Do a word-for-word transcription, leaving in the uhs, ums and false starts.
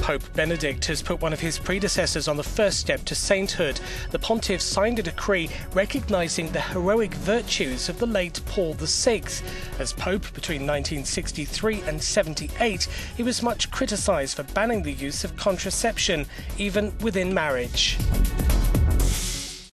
Pope Benedict has put one of his predecessors on the first step to sainthood. The pontiff signed a decree recognising the heroic virtues of the late Paul the Sixth. As Pope between nineteen sixty-three and seventy-eight, he was much criticised for banning the use of contraception, even within marriage.